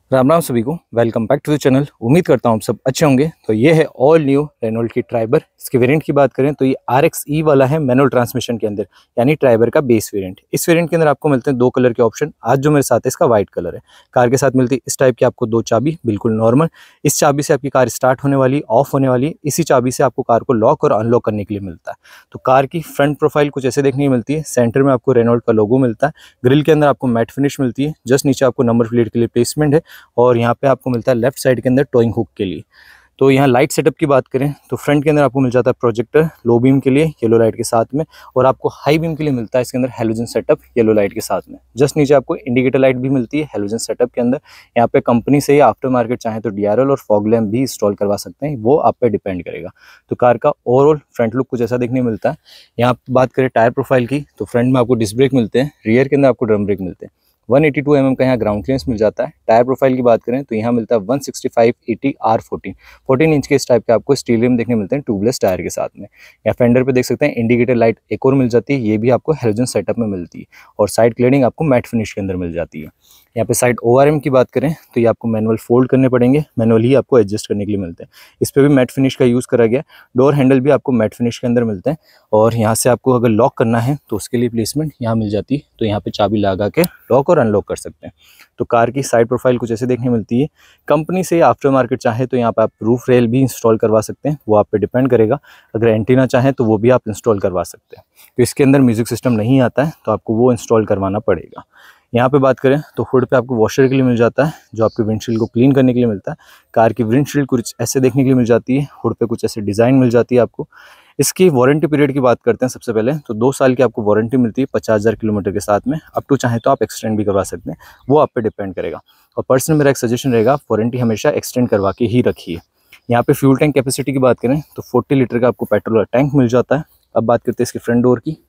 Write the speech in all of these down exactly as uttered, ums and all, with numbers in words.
राम राम सभी को। Welcome back to the channel. उम्मीद करता हूँ आप सब अच्छे होंगे। तो ये है ऑल न्यू रेनॉल्ट की ट्राइबर। इसके वेरिएंट की बात करें तो ये आर एक्स ई वाला है मैनुअल ट्रांसमिशन के अंदर, यानी ट्राइबर का बेस वेरिएंट। इस वेरिएंट के अंदर आपको मिलते हैं दो कलर के ऑप्शन। आज जो मेरे साथ है इसका व्हाइट कलर है। कार के साथ मिलती है इस टाइप की आपको दो चाबी, बिल्कुल नॉर्मल। इस चाबी से आपकी कार स्टार्ट होने वाली, ऑफ होने वाली। इसी चाबी से आपको कार को लॉक और अनलॉक करने के लिए मिलता है। तो कार की फ्रंट प्रोफाइल कुछ ऐसे देखने को मिलती है। सेंटर में आपको रेनॉल्ट का लोगो मिलता है। ग्रिल के अंदर आपको मैट फिनिश मिलती है। जस्ट नीचे आपको नंबर प्लेट के लिए प्लेसमेंट है और यहाँ पे आपको मिलता है लेफ्ट साइड के अंदर टोइंग हुक के लिए। तो यहाँ लाइट सेटअप की बात करें तो फ्रंट के अंदर आपको मिल जाता है प्रोजेक्टर लो बीम के लिए येलो लाइट के साथ में, और आपको हाई बीम के लिए मिलता है इसके अंदर हेलोजन सेटअप येलो लाइट के साथ में। जस्ट नीचे आपको इंडिकेटर लाइट भी मिलती है हेलोजन सेटअप के अंदर। यहाँ पे कंपनी से ही आफ्टर मार्केट चाहे तो डी आर एल और फॉग लैम्प भी इंस्टॉल करवा सकते हैं, वो आप पे डिपेंड करेगा। तो कार का ओवरऑल फ्रंट लुक कुछ ऐसा देखने मिलता है। यहाँ बात करें टायर प्रोफाइल की तो फ्रंट में आपको डिस्क ब्रेक मिलते हैं, रियर के अंदर आपको ड्रम ब्रेक मिलते हैं। One eighty two M M का यहाँ ग्राउंड क्लियरेंस मिल जाता है। टायर प्रोफाइल की बात करें तो यहाँ मिलता है one sixty five eighty R fourteen fourteen inch के इस टाइप के आपको स्टील रिम देखने मिलते हैं ट्यूबलेस टायर के साथ में। यहाँ फेंडर पे देख सकते हैं इंडिकेटर लाइट एक और मिल जाती है, ये भी आपको हेलोजन सेटअप में मिलती है। और साइड क्लेडिंग आपको मैट फिनिश के अंदर मिल जाती है। यहाँ पे साइड ओ आर एम की बात करें तो ये आपको मैनुअल फोल्ड करने पड़ेंगे, मैनुअल ही आपको एडजस्ट करने के लिए मिलते हैं। इस पर भी मैट फिनिश का यूज़ करा गया। डोर हैंडल भी आपको मैट फिनिश के अंदर मिलते हैं। और यहाँ से आपको अगर लॉक करना है तो उसके लिए प्लेसमेंट यहाँ मिल जाती है। तो यहाँ पे चाबी लगा के लॉक और अनलॉक कर सकते हैं। तो कार की साइड प्रोफाइल कुछ ऐसे देखने मिलती है। कंपनी से आफ्टर मार्केट चाहे तो यहाँ पे आप रूफ रेल भी इंस्टॉल करवा सकते हैं, वो आप पे डिपेंड करेगा। अगर एंटीना चाहें तो वो भी आप इंस्टॉल करवा सकते हैं। तो इसके अंदर म्यूजिक सिस्टम नहीं आता है तो आपको वो इंस्टॉल करवाना पड़ेगा। यहाँ पे बात करें तो हुड पे आपको वॉशर के लिए मिल जाता है, जो आपके विंडशील्ड को क्लीन करने के लिए मिलता है। कार की विंडशील्ड कुछ ऐसे देखने के लिए मिल जाती है। हुड पे कुछ ऐसे डिज़ाइन मिल जाती है आपको। इसकी वारंटी पीरियड की बात करते हैं सबसे पहले तो दो साल की आपको वारंटी मिलती है पचास हज़ार किलोमीटर के साथ में। अप टू चाहे तो आप एक्सटेंड भी करवा सकते हैं, वो आप पे डिपेंड करेगा। और पर्सनल मेरा एक सजेशन रहेगा, वारंटी हमेशा एक्सटेंड करवा के ही रखिए। यहाँ पे फ्यूल टैंक कैपेसिटी की बात करें तो फोर्टी लीटर का आपको पेट्रोल टैंक मिल जाता है। अब बात करते हैं इसकी फ्रंट डोर की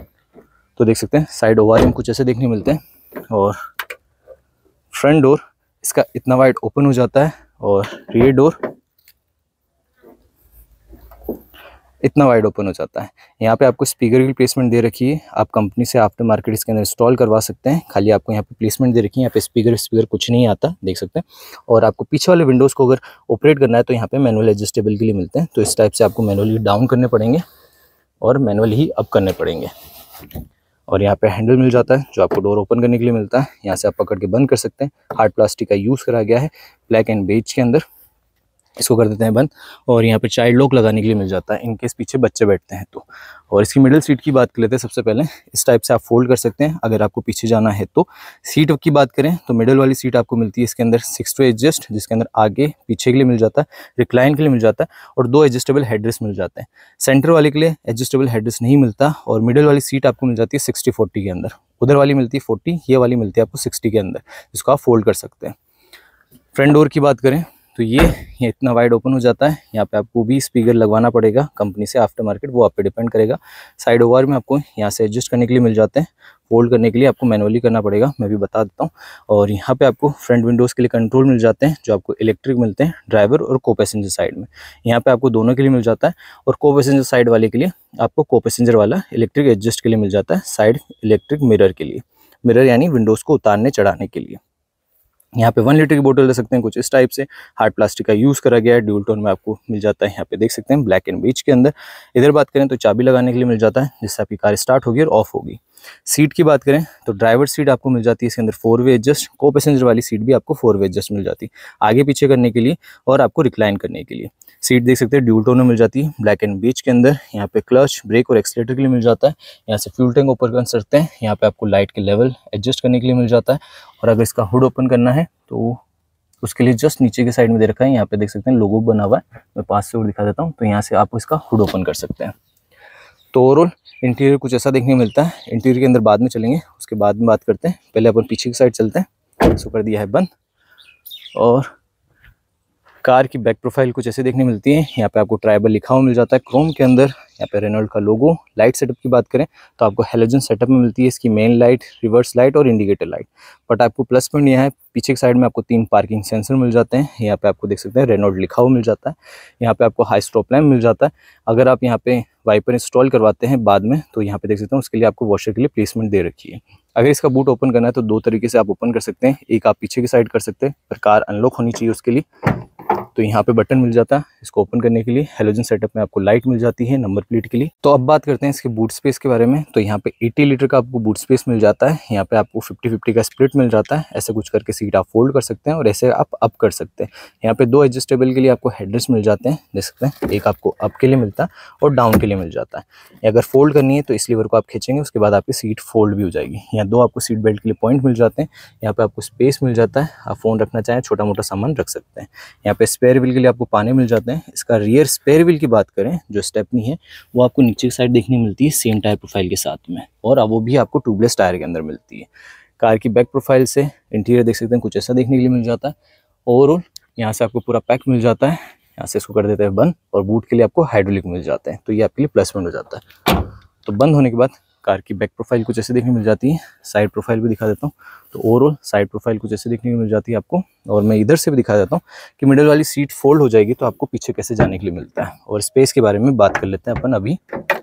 तो देख सकते हैं साइड ओवरएम कुछ ऐसे देखने मिलते हैं। और फ्रंट डोर इसका इतना वाइड ओपन हो जाता है और रियर डोर इतना वाइड ओपन हो जाता है। यहाँ पे आपको स्पीकर की प्लेसमेंट दे रखी है। आप कंपनी से आफ्टर मार्केट इसके अंदर इंस्टॉल करवा सकते हैं। खाली आपको यहाँ पे प्लेसमेंट दे रखी है। यहाँ पे स्पीकर स्पीकर कुछ नहीं आता, देख सकते हैं। और आपको पीछे वाले विंडोज़ को अगर ऑपरेट करना है तो यहाँ पे मैनुअल एडजस्टेबल के लिए मिलते हैं। तो इस टाइप से आपको मैनुअली डाउन करने पड़ेंगे और मैनुअली ही अप करने पड़ेंगे। और यहाँ पे हैंडल मिल जाता है जो आपको डोर ओपन करने के लिए मिलता है। यहाँ से आप पकड़ के बंद कर सकते हैं। हार्ड प्लास्टिक का यूज़ करा गया है ब्लैक एंड बेज के अंदर। इसको कर देते हैं बंद। और यहाँ पे चाइल्ड लॉक लगाने के लिए मिल जाता है इनकेस पीछे बच्चे बैठते हैं तो। और इसकी मिडिल सीट की बात कर लेते हैं सबसे पहले। इस टाइप से आप फोल्ड कर सकते हैं अगर आपको पीछे जाना है तो। सीट की बात करें तो मिडिल वाली सीट आपको मिलती है इसके अंदर सिक्स वे एडजस्ट, जिसके अंदर आगे पीछे के लिए मिल जाता है, रिक्लाइन के लिए मिल जाता है और दो एडजस्टेबल हेडरेस्ट मिल जाते हैं। सेंटर वाले के लिए एडजस्टेबल हेडरेस्ट नहीं मिलता। और मिडिल वाली सीट आपको मिल जाती है सिक्सटी फोर्टी के अंदर। उधर वाली मिलती है फोर्टी, ये वाली मिलती है आपको सिक्सटी के अंदर, जिसको आप फोल्ड कर सकते हैं। फ्रंट डोर की बात करें तो ये ये इतना वाइड ओपन हो जाता है। यहाँ पे आपको भी स्पीकर लगवाना पड़ेगा कंपनी से आफ्टर मार्केट, वो आप पे डिपेंड करेगा। साइड ओवर में आपको यहाँ से एडजस्ट करने के लिए मिल जाते हैं। फोल्ड करने के लिए आपको मैनुअली करना पड़ेगा, मैं भी बता देता हूँ। और यहाँ पे आपको फ्रंट विंडोज़ के लिए कंट्रोल मिल जाते हैं जो आपको इलेक्ट्रिक मिलते हैं ड्राइवर और को पैसेंजर साइड में। यहाँ पे आपको दोनों के लिए मिल जाता है। और को पैसेंजर साइड वाले के लिए आपको को पैसेंजर वाला इलेक्ट्रिक एडजस्ट के लिए मिल जाता है। साइड इलेक्ट्रिक मिरर के लिए, मिरर यानी विंडोज़ को उतारने चढ़ाने के लिए। यहाँ पे वन लीटर की बोतल ले सकते हैं कुछ इस टाइप से। हार्ड प्लास्टिक का यूज़ करा गया है। ड्यूल टोन में आपको मिल जाता है, यहाँ पे देख सकते हैं ब्लैक एंड बीच के अंदर। इधर बात करें तो चाबी लगाने के लिए मिल जाता है, जिससे आपकी कार स्टार्ट होगी और ऑफ होगी। सीट की बात करें तो ड्राइवर सीट आपको मिल जाती है इसके अंदर फोर वे एडजस्ट। को पैसेंजर वाली सीट भी आपको फोर वे एडजस्ट मिल जाती है, आगे पीछे करने के लिए और आपको रिक्लाइन करने के लिए। सीट देख सकते हैं ड्यूल टोन में मिल जाती है ब्लैक एंड बीच के अंदर। यहाँ पे क्लच, ब्रेक और एक्सीलेटर के लिए मिल जाता है। यहाँ से फ्यूल टैंक ओपन कर सकते हैं। यहाँ पे आपको लाइट के लेवल एडजस्ट करने के लिए मिल जाता है। और अगर इसका हुड ओपन करना है तो उसके लिए जस्ट नीचे के साइड में दे रखा है, यहाँ पे देख सकते हैं लोगो बना हुआ है। मैं पास से और दिखा देता हूँ। तो यहाँ से आप इसका हुड ओपन कर सकते हैं। तो ओवरऑल इंटीरियर कुछ ऐसा देखने को मिलता है। इंटीरियर के अंदर बाद में चलेंगे, उसके बाद में बात करते हैं। पहले अपन पीछे की साइड चलते हैं। इसको कर दिया है बंद। और कार की बैक प्रोफाइल कुछ ऐसे देखने मिलती है। यहाँ पे आपको ट्राइबर लिखा हुआ मिल जाता है क्रोम के अंदर। यहाँ पे रेनॉल्ट का लोगो। लाइट सेटअप की बात करें तो आपको हेलोजन सेटअप में मिलती है इसकी मेन लाइट, रिवर्स लाइट और इंडिकेटर लाइट। बट आपको प्लस पॉइंट यह है, पीछे की साइड में आपको तीन पार्किंग सेंसर मिल जाते हैं। यहाँ पे आपको देख सकते हैं रेनॉल्ट लिखा हुआ मिल जाता है। यहाँ पे आपको हाई स्टॉप लैम्प मिल जाता है। अगर आप यहाँ पे वाइपर इंस्टॉल करवाते हैं बाद में तो यहाँ पे देख सकते हैं उसके लिए आपको वॉशर के लिए प्लेसमेंट दे रखी है। अगर इसका बूट ओपन करना है तो दो तरीके से आप ओपन कर सकते हैं। एक आप पीछे की साइड कर सकते हैं, पर कार अनलॉक होनी चाहिए उसके लिए तो यहाँ पे बटन मिल जाता है इसको ओपन करने के लिए। हेलोजन सेटअप में आपको लाइट मिल जाती है नंबर प्लेट के लिए। तो अब बात करते हैं इसके बूट स्पेस के बारे में। तो यहाँ पे अस्सी लीटर का आपको बूट स्पेस मिल जाता है। यहाँ पे आपको फिफ्टी फिफ्टी का स्प्लिट मिल जाता है। ऐसे कुछ करके सीट आप फोल्ड कर सकते हैं और ऐसे आप अप कर सकते हैं। यहाँ पे दो एडजस्टेबल के लिए आपको हेडरेस्ट मिल जाते हैं, देख सकते हैं। एक आपको अप के लिए मिलता है और डाउन के लिए मिल जाता है। अगर फोल्ड करनी है तो इस लीवर को आप खींचेंगे, उसके बाद आपकी सीट फोल्ड भी हो जाएगी। यहाँ दो आपको सीट बेल्ट के लिए पॉइंट मिल जाते हैं। यहाँ पे आपको स्पेस मिल जाता है, आप फोन रखना चाहें छोटा मोटा सामान रख सकते हैं। यहाँ पे स्पेयर व्हील के लिए आपको पाने मिल जाते हैं। इसका रियर स्पेयर व्हील की बात करें जो स्टेपनी है वो आपको नीचे की साइड देखने मिलती है सेम टायर प्रोफाइल के साथ में, और अब वो भी आपको ट्यूबलेस टायर के अंदर मिलती है। कार की बैक प्रोफाइल से इंटीरियर देख सकते हैं कुछ ऐसा देखने के लिए मिल जाता है। ओवरऑल यहाँ से आपको पूरा पैक मिल जाता है। यहाँ से इसको कर देते हैं बंद और बूट के लिए आपको हाइड्रोलिक मिल जाते हैं, तो ये आपके लिए प्लस पॉइंट हो जाता है। तो बंद होने के बाद कार की बैक प्रोफाइल कुछ ऐसे देखने मिल जाती है। साइड प्रोफाइल भी दिखा देता हूँ। तो ओवरऑल साइड प्रोफाइल कुछ ऐसे देखने को मिल जाती है आपको, और मैं इधर से भी दिखा देता हूँ कि मिडिल वाली सीट फोल्ड हो जाएगी तो आपको पीछे कैसे जाने के लिए मिलता है। और स्पेस के बारे में बात कर लेते हैं अपन अभी।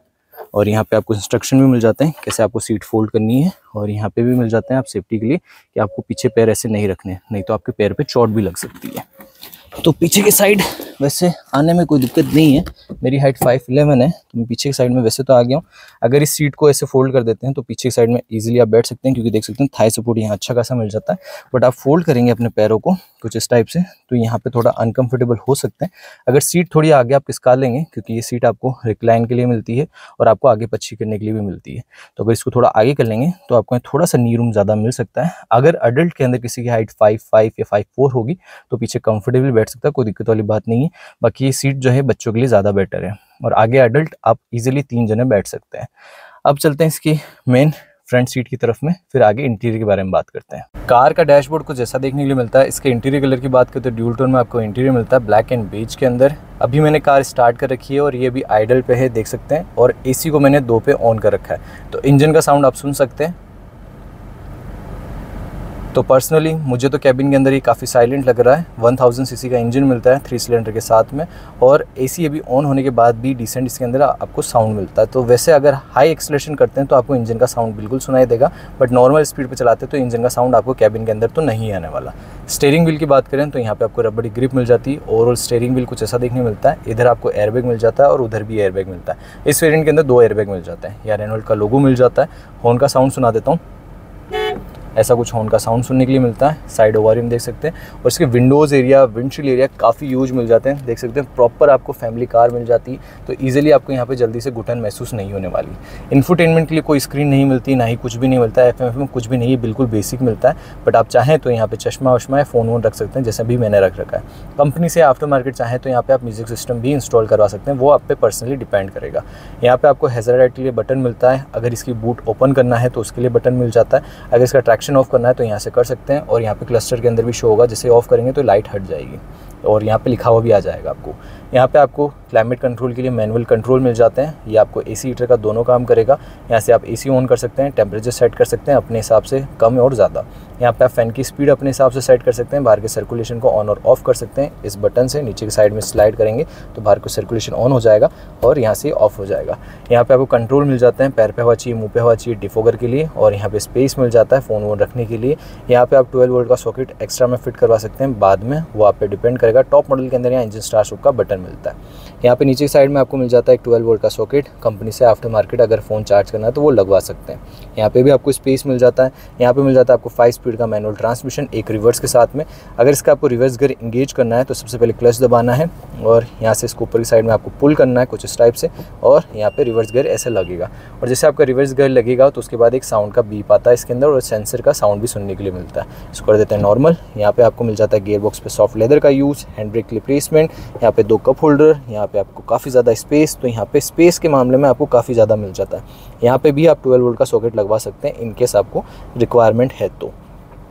और यहाँ पे आपको इंस्ट्रक्शन भी मिल जाते हैं कैसे आपको सीट फोल्ड करनी है, और यहाँ पे भी मिल जाते हैं आप सेफ्टी के लिए कि आपको पीछे पैर ऐसे नहीं रखने, नहीं तो आपके पैर पे चोट भी लग सकती है। तो पीछे की साइड वैसे आने में कोई दिक्कत नहीं है। मेरी हाइट फाइव इलेवन है तो मैं पीछे की साइड में वैसे तो आ गया हूँ। अगर इस सीट को ऐसे फोल्ड कर देते हैं तो पीछे की साइड में इजीली आप बैठ सकते हैं, क्योंकि देख सकते हैं थाई सपोर्ट यहाँ अच्छा खासा मिल जाता है। बट आप फोल्ड करेंगे अपने पैरों को कुछ इस टाइप से तो यहाँ पे थोड़ा अनकंफर्टेबल हो सकते हैं। अगर सीट थोड़ी आगे आप खिसका लेंगे, क्योंकि ये सीट आपको रिक्लाइन के लिए मिलती है और आपको आगे पीछे करने के लिए भी मिलती है, तो अगर इसको थोड़ा आगे कर लेंगे तो आपको थोड़ा सा नी रूम ज़्यादा मिल सकता है। अगर अडल्ट के अंदर किसी की हाइट फाइव फाइव या फाइव फोर होगी तो पीछे कंफर्टेबल बैठ सकता है, कोई दिक्कत वाली बात नहीं है। बाकी ये सीट जो है बच्चों के लिए ज़्यादा बेटर है, और आगे अडल्ट आप इजीली तीन जने बैठ सकते हैं। अब चलते हैं इसकी मेन फ्रंट सीट की तरफ में, फिर आगे इंटीरियर के बारे में बात करते हैं। कार का डैशबोर्ड कुछ ऐसा देखने के लिए मिलता है। इसके इंटीरियर कलर की बात करते हैं तो ड्यूल टोन में आपको इंटीरियर मिलता है ब्लैक एंड बेज के अंदर। अभी मैंने कार स्टार्ट कर रखी है और ये भी आइडल पे है, देख सकते हैं। और एसी को मैंने दो पे ऑन कर रखा है, तो इंजन का साउंड आप सुन सकते हैं। तो पर्सनली मुझे तो कैबिन के अंदर ही काफ़ी साइलेंट लग रहा है। वन थाउज़ेंड सीसी का इंजन मिलता है थ्री सिलेंडर के साथ में, और एसी अभी ऑन होने के बाद भी डिसेंट इसके अंदर आपको साउंड मिलता है। तो वैसे अगर हाई एक्सेलरेशन करते हैं तो आपको इंजन का साउंड बिल्कुल सुनाई देगा, बट नॉर्मल स्पीड पे चलाते हैं तो इंजन का साउंड आपको कैबिन के अंदर तो नहीं आने वाला। स्टीयरिंग व्हील की बात करें तो यहाँ पे आपको रबड़ी ग्रिप मिल जाती है। ओवरऑल स्टीयरिंग व्हील कुछ ऐसा देखने मिलता है। इधर आपको एयरबैग मिल जाता है और उधर भी एयरबैग मिलता है। इस वेरिएंट के अंदर दो एयरबैग मिल जाते हैं। यहाँ रेनॉल्ट का लोगो मिल जाता है। हॉर्न का साउंड सुना देता हूँ, ऐसा कुछ हॉर्न का साउंड सुनने के लिए मिलता है। साइड ओवरियम देख सकते हैं, और इसके विंडोज़ एरिया, विंडशील्ड एरिया काफ़ी यूज मिल जाते हैं, देख सकते हैं। प्रॉपर आपको फैमिली कार मिल जाती है, तो इजीली आपको यहाँ पे जल्दी से घुटन महसूस नहीं होने वाली। इंफोटेनमेंट के लिए कोई स्क्रीन नहीं मिलती, ना ही कुछ भी नहीं मिलता है। एफ एम एफ में कुछ भी नहीं है, बिल्कुल बेसिक मिलता है। बट आप चाहें तो यहाँ पे चश्मा वश्मा है, फ़ोन वोन रख सकते हैं, जैसे भी मैंने रख रखा है। कंपनी से आफ्टर मार्केट चाहें तो यहाँ पे आप म्यूजिक सिस्टम भी इंस्टॉल करवा सकते हैं, वो आप पे पर्सनली डिपेंड करेगा। यहाँ पे आपको हैज़ार्ड लाइट के लिए बटन मिलता है। अगर इसकी बूट ओपन करना है तो उसके लिए बटन मिल जाता है। अगर इसका ट्रैक्शन ऑफ करना है तो यहाँ से कर सकते हैं, और यहाँ पे क्लस्टर के अंदर भी शो होगा, जैसे ऑफ करेंगे तो लाइट हट जाएगी, और यहाँ पे लिखा हुआ भी आ जाएगा आपको। यहाँ पे आपको क्लाइमेट कंट्रोल के लिए मैनुअल कंट्रोल मिल जाते हैं। ये आपको एसी हीटर का दोनों काम करेगा। यहाँ से आप एसी ऑन कर सकते हैं, टेम्परेचर सेट कर सकते हैं अपने हिसाब से, कम और ज़्यादा। यहाँ पे आप फैन की स्पीड अपने हिसाब से सेट कर सकते हैं। बाहर के सर्कुलेशन को ऑन और ऑफ कर सकते हैं। इस बटन से नीचे की साइड में स्लाइड करेंगे तो बाहर को सर्कुलेशन ऑन हो जाएगा और यहाँ से ऑफ हो जाएगा। यहाँ पे आपको कंट्रोल मिल जाते हैं, पैर पे हवा चाहिए, मुँह पे हवा चाहिए, डिफोगर के लिए, और यहाँ पे स्पेस मिल जाता है फ़ोन वोन रखने के लिए। यहाँ पे आप ट्वेल्व वोल्ट का सॉकेट एक्स्ट्रा में फिट करवा सकते हैं बाद में, वो आप पे डिपेंड करेगा। टॉप मॉडल के अंदर यहाँ इंजन स्टार्ट स्टॉप का बटन मिलता है। यहाँ पे नीचे की साइड में आपको मिल जाता है एक ट्वेल्व वोल्ट का सॉकेट। कंपनी से आफ्टर मार्केट अगर फ़ोन चार्ज करना है तो वो लगवा सकते हैं। यहाँ पे भी आपको स्पेस मिल जाता है। यहाँ पे मिल जाता है आपको फाइव स्पीड का मैनुअल ट्रांसमिशन, एक रिवर्स के साथ में। अगर इसका आपको रिवर्स गियर इंगेज करना है तो सबसे पहले क्लच दबाना है, और यहाँ से इसको ऊपर की साइड में आपको पुल करना है कुछ इस टाइप से, और यहाँ पे रिवर्स गियर ऐसे लगेगा। और जैसे आपका रिवर्स गियर लगेगा तो उसके बाद एक साउंड का बीप आता है इसके अंदर, और सेंसर का साउंड भी सुनने के लिए मिलता है। इसको कर देते हैं नॉर्मल। यहाँ पे आपको मिल जाता है गियर बॉक्स पे सॉफ्ट लेदर का यूज़, हैंड ब्रेक रिप्लेसमेंट, यहाँ पे दो कप होल्डर, यहाँ पे आपको काफ़ी ज़्यादा स्पेस। तो यहाँ पे स्पेस के मामले में आपको काफ़ी ज़्यादा मिल जाता है। यहाँ पे भी आप ट्वेल्व वोल्ट का सॉकेट लगवा सकते हैं इनकेस आपको रिक्वायरमेंट है तो।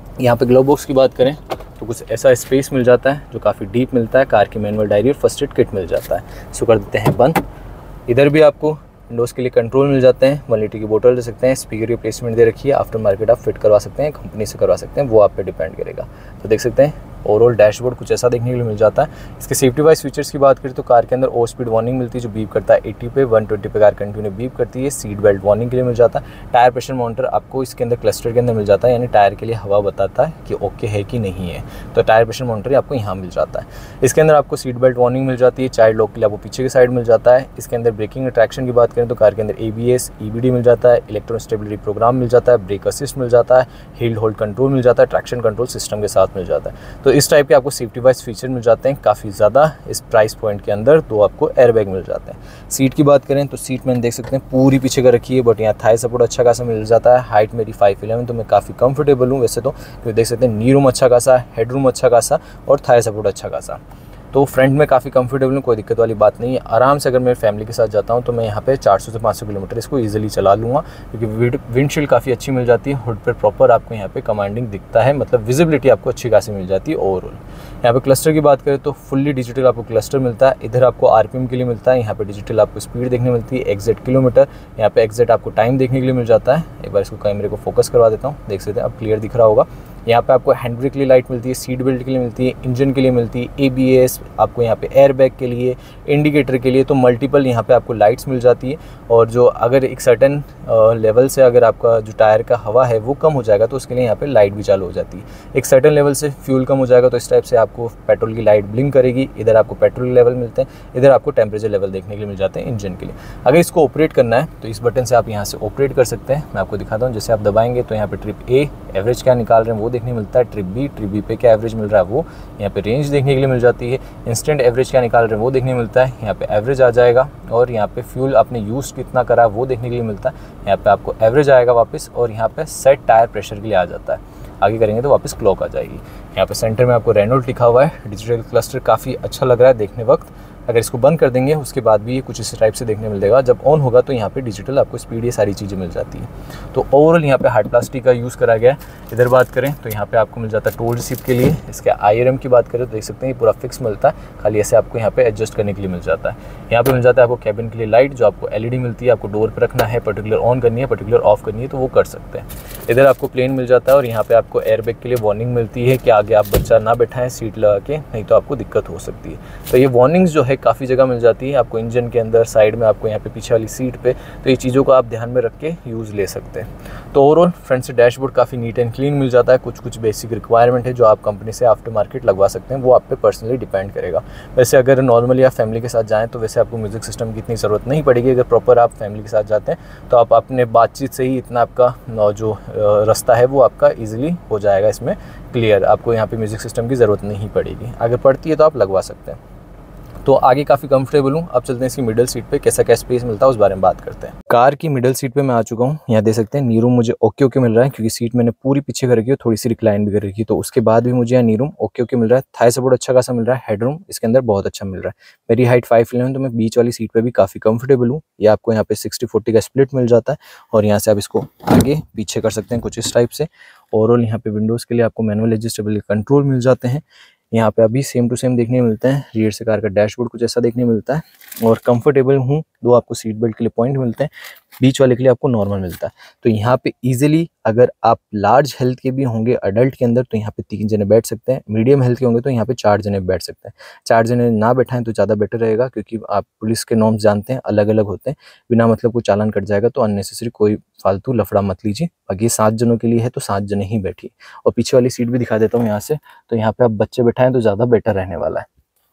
यहाँ पे ग्लव बॉक्स की बात करें तो कुछ ऐसा स्पेस मिल जाता है जो काफ़ी डीप मिलता है। कार की मैनुअल डायरी और फर्स्ट एड किट मिल जाता है। इसको कर देते हैं बंद। इधर भी आपको विंडोज़ के लिए कंट्रोल मिल जाते हैं। वन लीटर की बोतल दे सकते हैं। स्पीकर की प्लेसमेंट दे रखी है। आफ्टर मार्केट आप फिट करवा सकते हैं, कंपनी से करवा सकते हैं, वो आप पे डिपेंड करेगा। तो देख सकते हैं ओवरऑल डैशबोर्ड कुछ ऐसा देखने के लिए मिल जाता है। इसके सेफ्टी वाइज फीचर्स की बात करें तो कार के अंदर ओवर स्पीड वार्निंग मिलती है जो बीप करता है अस्सी पे, वन ट्वेंटी पे कार कंटिन्यू बीप करती है। सीट बेल्ट वार्निंग के लिए मिल जाता है। टायर प्रेशर मॉनिटर आपको इसके अंदर क्लस्टर के अंदर मिल जाता है, यानी टायर के लिए हवा बताता है कि ओके है कि नहीं है। तो टायर प्रेशर मॉनिटर आपको यहाँ मिल जाता है। इसके अंदर आपको सीट बेल्ट वार्निंग मिल जाती है। चाइल्ड लॉक के लिए आपको पीछे की साइड मिल जाता है। इसके अंदर ब्रेकिंग अट्रैक्शन की बात करें तो कार के अंदर A B S, E B D मिल जाता है। इलेक्ट्रॉनिक स्टेबिलिटी प्रोग्राम मिल जाता है। ब्रेक असिस्ट मिल जाता है। हिल होल्ड कंट्रोल मिल जाता है। ट्रैक्शन कंट्रोल सिस्टम के साथ मिल जाता है। तो इस टाइप के आपको सेफ्टी वाइज फीचर मिल जाते हैं काफ़ी ज़्यादा इस प्राइस पॉइंट के अंदर। तो आपको एयरबैग मिल जाते हैं। सीट की बात करें तो सीट मैंने देख सकते हैं पूरी पीछे का रखी है, बट यहाँ थाई सपोर्ट अच्छा खासा मिल जाता है। हाइट मेरी फाइव इलेवन, तो मैं काफ़ी कंफर्टेबल हूँ वैसे तो, क्योंकि देख सकते हैं नी रूम अच्छा खासा, हेड रूम अच्छा खासा और थाई सपोर्ट अच्छा खासा। तो फ्रंट में काफ़ी कंफर्टेबल हूँ, कोई दिक्कत वाली बात नहीं है। आराम से अगर मेरे फैमिली के साथ जाता हूँ तो मैं यहाँ पे चार सौ से पाँच सौ किलोमीटर इसको इजीली चला लूँगा, क्योंकि विंडशील्ड काफ़ी अच्छी मिल जाती है। हुड पर प्रॉपर आपको यहाँ पे कमांडिंग दिखता है, मतलब विजिबिलिटी आपको अच्छी खासी मिल जाती है ओवरऑल। यहाँ पे क्लस्टर की बात करें तो फुल्ली डिजिटल आपको क्लस्टर मिलता है। इधर आपको आरपीएम के लिए मिलता है, यहाँ पे डिजिटल आपको स्पीड देखने मिलती है, एग्जैक्ट किलोमीटर, यहाँ पे एग्जैक्ट आपको टाइम देखने के लिए मिल जाता है। एक बार इसको कैमरे को फोकस करवा देता हूँ, देख सकते हैं अब क्लियर दिख रहा होगा। यहाँ पे आपको हैंड ब्रेक के लिए लाइट मिलती है, सीट बेल्ट के लिए मिलती है, इंजन के लिए मिलती है, ए बी एस आपको यहाँ पे एयरबैग के लिए, इंडिकेटर के लिए, तो मल्टीपल यहाँ पे आपको लाइट्स मिल जाती है। और जो अगर एक सर्टन लेवल से अगर आपका जो टायर का हवा है वो कम हो जाएगा तो उसके लिए यहाँ पे लाइट भी चालू हो जाती है। एक सर्टन लेवल से फ्यूल कम हो जाएगा तो इस टाइप से आपको पेट्रोल की लाइट ब्लिंक करेगी। इधर आपको पेट्रोल लेवल मिलते हैं, इधर आपको टेम्परेचर लेवल देखने के लिए मिल जाते हैं इंजन के लिए। अगर इसको ऑपरेट करना है तो इस बटन से आप यहाँ से ऑपरेट कर सकते हैं। मैं आपको दिखाता हूँ, जैसे आप दबाएंगे तो यहाँ पे ट्रिप ए एवरेज क्या निकाल रहे हैं वो देखने मिलता है, ट्रिप बी ट्रिप बी पे क्या एवरेज मिल रहा है वो, यहाँ पे रेंज देखने के लिए मिल जाती है। इंस्टेंट एवरेज क्या निकाल रहे हैं वो देखने मिलता है, यहाँ पे एवरेज आ जाएगा। और यहाँ पे फ्यूल आपने यूज़ कितना करा वो देखने के लिए मिलता है, यहाँ पे आपको एवरेज आएगा वापस। और यहाँ पे सेट टायर प्रेशर के लिए आ जाता है, आगे करेंगे तो वापस क्लॉक आ जाएगी। यहाँ पे सेंटर में आपको रेनॉल्ट लिखा हुआ है। डिजिटल क्लस्टर काफ़ी अच्छा लग रहा है देखने वक्त। अगर इसको बंद कर देंगे उसके बाद भी ये कुछ इस टाइप से देखने मिलेगा। जब ऑन होगा तो यहाँ पे डिजिटल आपको स्पीड, ये सारी चीज़ें मिल जाती है। तो ओवरऑल यहाँ पे हार्ड प्लास्टिक का यूज़ करा गया है। इधर बात करें तो यहाँ पे आपको मिल जाता है टोल रिसीप्ट के लिए। इसके आई आर एम की बात करें तो देख सकते हैं ये पूरा फिक्स मिलता है, खाली ऐसे आपको यहाँ पे एडजस्ट करने के लिए मिल जाता है। यहाँ पे मिल जाता है आपको कैबिन के लिए लाइट, जो आपको एल ई डी मिलती है। आपको डोर पर रखना है, पर्टिकुलर ऑन करनी है, पर्टिकुलर ऑफ करनी है तो वो कर सकते हैं। इधर आपको प्लेन मिल जाता है और यहाँ पे आपको एयरबैग के लिए वार्निंग मिलती है कि आगे आप बच्चा ना बैठाएं सीट लगा के, नहीं तो आपको दिक्कत हो सकती है। तो ये वार्निंग्स जो है काफ़ी जगह मिल जाती है आपको, इंजन के अंदर, साइड में, आपको यहाँ पे पीछे वाली सीट पे। तो ये चीज़ों को आप ध्यान में रख के यूज़ ले सकते हैं। तो ओवरऑल फ्रंट से डैशबोर्ड काफ़ी नीट एंड क्लीन मिल जाता है। कुछ कुछ बेसिक रिक्वायरमेंट है जो आप कंपनी से आफ्टर मार्केट लगवा सकते हैं, वो आप पे पर्सनली डिपेंड करेगा। वैसे अगर नॉर्मली आप फैमिली के साथ जाएँ तो वैसे आपको म्यूजिक सिस्टम की इतनी ज़रूरत नहीं पड़ेगी। अगर प्रॉपर आप फैमिली के साथ जाते हैं तो आप अपने बातचीत से ही इतना आपका जो रास्ता है वो आपका ईजिली हो जाएगा इसमें क्लियर। आपको यहाँ पे म्यूजिक सिस्टम की ज़रूरत नहीं पड़ेगी, अगर पड़ती है तो आप लगवा सकते हैं। तो आगे काफ़ी कंफर्टेबल हूँ। अब चलते हैं इसकी मिडल सीट पे कैसा क्या स्पेस मिलता है उस बारे में बात करते हैं। कार की मिडल सीट पे मैं आ चुका हूँ। यहाँ देख सकते हैं नी रूम मुझे ओके ओके मिल रहा है, क्योंकि सीट मैंने पूरी पीछे कर रखी है, थोड़ी सी रिक्लाइन भी कर रखी है। तो उसके बाद भी मुझे यहाँ नी रूम ओके ओके मिल रहा है। थाई सपोर्ट अच्छा खासा मिल रहा है। हेड रूम इसके अंदर बहुत अच्छा मिल रहा है। मेरी हाइट फाइव इलेवन, तो मैं बीच वाली सीट पर भी काफ़ी कंफर्टेबल हूँ। ये आपको यहाँ पे सिक्सटी फोर्टी का स्प्लिट मिल जाता है और यहाँ से आप इसको आगे पीछे कर सकते हैं कुछ इस टाइप से। ओवरऑल यहाँ पे विंडोज़ के लिए आपको मैनुअल एडजस्टेबल कंट्रोल मिल जाते हैं। यहाँ पे अभी सेम टू सेम देखने मिलता है। रियर से कार का डैशबोर्ड कुछ ऐसा देखने मिलता है और कंफर्टेबल हूँ। दो आपको सीट बेल्ट के लिए पॉइंट मिलते हैं, बीच वाले के लिए आपको नॉर्मल मिलता है। तो यहाँ पे इजीली अगर आप लार्ज हेल्थ के भी होंगे अडल्ट के अंदर तो यहाँ पे तीन जने बैठ सकते हैं। मीडियम हेल्थ के होंगे तो यहाँ पे चार जने बैठ सकते हैं। चार जने ना बैठाएं तो ज़्यादा बेटर रहेगा, क्योंकि आप पुलिस के नॉर्म्स जानते हैं अलग अलग होते हैं। बिना मतलब को चालान कट जाएगा, तो अननेसेसरी कोई फालतू लफड़ा मत लीजिए। बाकी सात जनों के लिए है तो सात जने ही बैठिए। और पीछे वाली सीट भी दिखा देता हूँ यहाँ से, तो यहाँ पे आप बच्चे बैठाएं तो ज़्यादा बेटर रहने वाला है।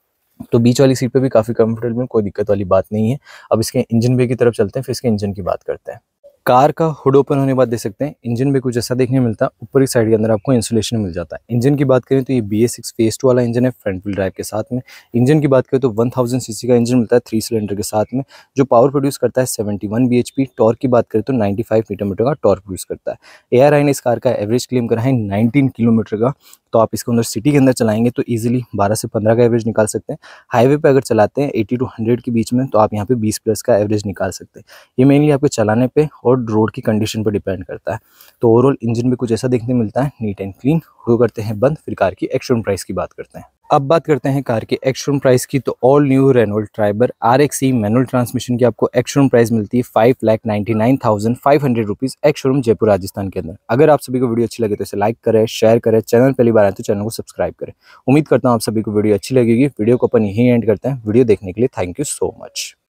तो बीच वाली सीट पे भी काफ़ी कंफर्टेबल, कोई दिक्कत वाली बात नहीं है। अब इसके इंजन बे की तरफ चलते हैं, फिर इसके इंजन की बात करते हैं। कार का हुड ओपन होने के बाद देख सकते हैं इंजन में कुछ ऐसा देखने मिलता है। ऊपर की साइड के अंदर आपको इंसुलेशन मिल जाता है। इंजन की बात करें तो ये B S six phase two वाला इंजन है, फ्रंट व्हील ड्राइव के साथ में। इंजन की बात करें तो वन थाउजेंड सीसी का इंजन मिलता है थ्री सिलेंडर के साथ में, जो पावर प्रोड्यूस करता है seventy one B H P. Torque की बात करें तो नाइन्टी फाइव न्यूटन मीटर का टॉर्क प्रोड्यूस करता है। ए आर आई ने इस कार का एवरेज क्लेम करा है नाइनटीन किलोमीटर का, तो आप इसको अंदर सिटी के अंदर चलाएंगे तो ईजिली बारह से पंद्रह का एवरेज निकाल सकते हैं। हाईवे पे अगर चलाते हैं अस्सी टू हंड्रेड के बीच में तो आप यहाँ पे बीस प्लस का एवरेज निकाल सकते हैं। ये मेनली आपके चलाने पे और रोड की कंडीशन पर डिपेंड करता है। तो ओवरऑल इंजन में कुछ ऐसा देखने मिलता है, नीट एंड क्लीन। वो करते हैं बंद, फिर कार की एक्स शोरूम प्राइस की बात करते हैं। अब बात करते हैं कार के एक्स शोरूम प्राइस की। तो all new Renault Triber R X E manual transmission की आपको एक्स शोरूम प्राइस मिलती है five lakh ninety nine thousand five hundred rupees ex showroom Jaipur Rajasthan के अंदर। अगर आप सभी को वीडियो अच्छी लगे तो इसे लाइक करें, शेयर करें, चैनल पहली बार आए तो चैनल को सब्सक्राइब करें। उम्मीद करता हूँ आप सभी को वीडियो अच्छी लगेगी। वीडियो को अपन यहीं एंड करते हैं। वीडियो देखने के लिए थैंक यू सो मच।